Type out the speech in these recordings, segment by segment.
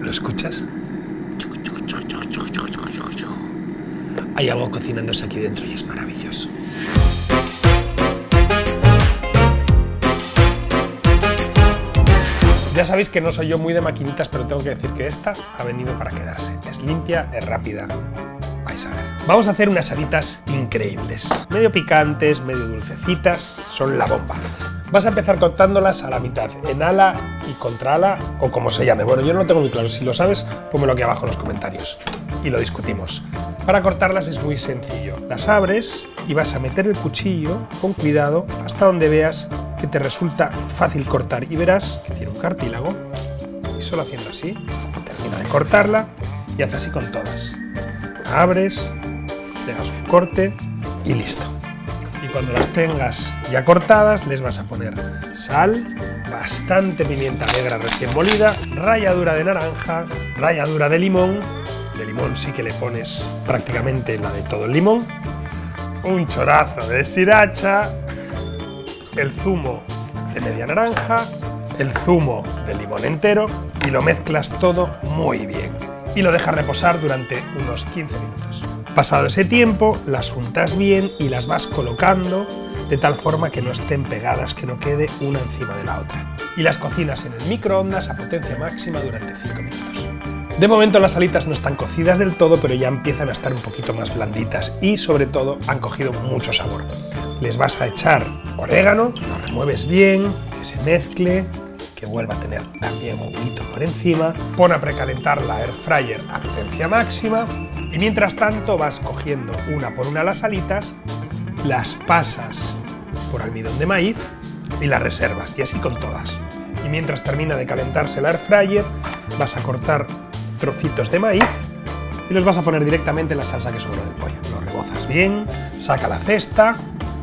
¿Lo escuchas? Hay algo cocinándose aquí dentro y es maravilloso. Ya sabéis que no soy yo muy de maquinitas, pero tengo que decir que esta ha venido para quedarse. Es limpia, es rápida. Vais a ver. Vamos a hacer unas alitas increíbles. Medio picantes, medio dulcecitas, son la bomba. Vas a empezar cortándolas a la mitad, en ala y contraala, o como se llame. Bueno, yo no lo tengo muy claro. Si lo sabes, pónmelo aquí abajo en los comentarios y lo discutimos. Para cortarlas es muy sencillo. Las abres y vas a meter el cuchillo con cuidado hasta donde veas que te resulta fácil cortar y verás que tiene un cartílago y solo haciendo así termina de cortarla y haz así con todas. Abres, le das un corte y listo. Y cuando las tengas ya cortadas les vas a poner sal, bastante pimienta negra recién molida, ralladura de naranja, ralladura de limón sí que le pones prácticamente la de todo el limón, un chorrazo de sriracha, el zumo de media naranja, el zumo de limón entero y lo mezclas todo muy bien y lo dejas reposar durante unos 15 minutos. Pasado ese tiempo, las untas bien y las vas colocando de tal forma que no estén pegadas, que no quede una encima de la otra. Y las cocinas en el microondas a potencia máxima durante 5 minutos. De momento las alitas no están cocidas del todo, pero ya empiezan a estar un poquito más blanditas y sobre todo han cogido mucho sabor. Les vas a echar orégano, lo remueves bien, que se mezcle, que vuelva a tener también juguito por encima. Pon a precalentar la air fryer a potencia máxima y mientras tanto vas cogiendo una por una las alitas, las pasas por almidón de maíz y las reservas, y así con todas. Y mientras termina de calentarse la air fryer, vas a cortar trocitos de maíz y los vas a poner directamente en la salsa que sobró del pollo. Lo rebozas bien, saca la cesta,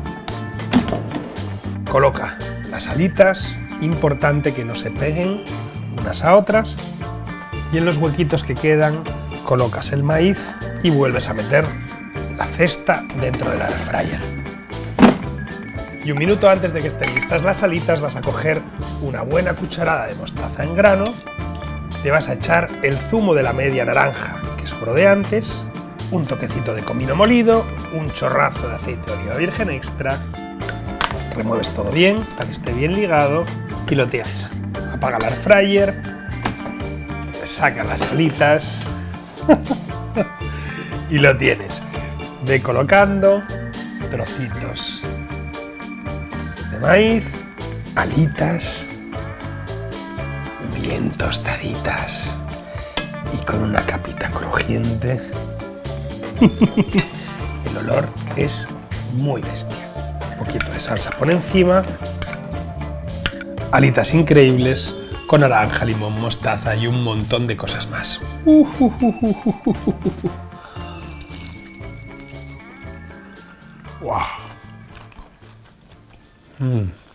coloca las alitas, importante que no se peguen unas a otras, y en los huequitos que quedan colocas el maíz y vuelves a meter la cesta dentro de la air fryer. Y un minuto antes de que estén listas las alitas vas a coger una buena cucharada de mostaza en grano, le vas a echar el zumo de la media naranja que sobró de antes, un toquecito de comino molido, un chorrazo de aceite de oliva virgen extra, remueves todo bien para que esté bien ligado y lo tienes. Apaga la air fryer, saca las alitas y lo tienes. Ve colocando trocitos de maíz, alitas, bien tostaditas y con una capita crujiente. El olor es muy bestia. Un poquito de salsa por encima, alitas increíbles con naranja, limón, mostaza y un montón de cosas más. ¡Wow!